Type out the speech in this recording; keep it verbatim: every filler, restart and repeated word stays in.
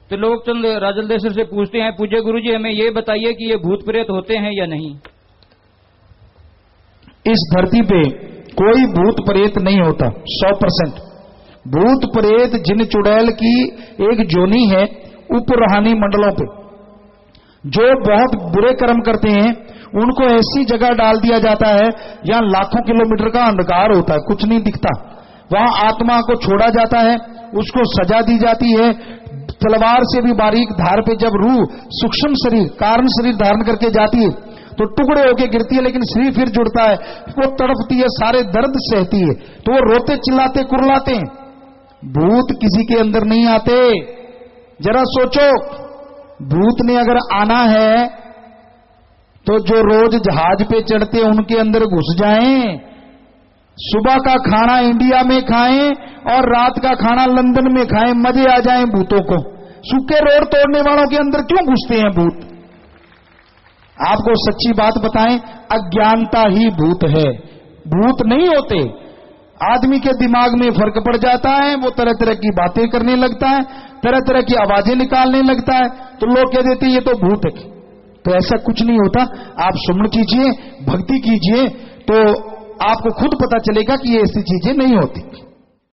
तो लोग चंद राजलदेशर से पूछते हैं, पूज्य गुरुजी हमें ये बताइए कि ये भूत प्रेत होते हैं या नहीं। इस धरती पे कोई भूत प्रेत नहीं होता, सौ परसेंट। भूत प्रेत जिन चुड़ैल की एक जोनी है उपरूहानी मंडलों पे, जो बहुत बुरे कर्म करते हैं उनको ऐसी जगह डाल दिया जाता है जहां लाखों किलोमीटर का अंधकार होता है, कुछ नहीं दिखता। वहां आत्मा को छोड़ा जाता है, उसको सजा दी जाती है। तलवार से भी बारीक धार पे जब रूह सूक्ष्म शरीर कारण शरीर धारण करके जाती है तो टुकड़े होके गिरती है, लेकिन शरीर फिर जुड़ता है, वो तड़पती है, सारे दर्द सहती है, तो वो रोते चिल्लाते कुरलाते हैं। भूत किसी के अंदर नहीं आते। जरा सोचो, भूत ने अगर आना है तो जो रोज जहाज पे चढ़ते उनके अंदर घुस जाएं, सुबह का खाना इंडिया में खाएं और रात का खाना लंदन में खाएं, मजे आ जाएं भूतों को। सूखे रोड तोड़ने वालों के अंदर क्यों घुसते हैं भूत? आपको सच्ची बात बताएं, अज्ञानता ही भूत है, भूत नहीं होते। आदमी के दिमाग में फर्क पड़ जाता है, वो तरह तरह की बातें करने लगता है, तरह तरह की आवाजें निकालने लगता है, तो लोग कह देते ये तो भूत है। तो ऐसा कुछ नहीं होता। आप सुमन कीजिए, भक्ति कीजिए, तो आपको खुद पता चलेगा कि ये ऐसी चीजें नहीं होती।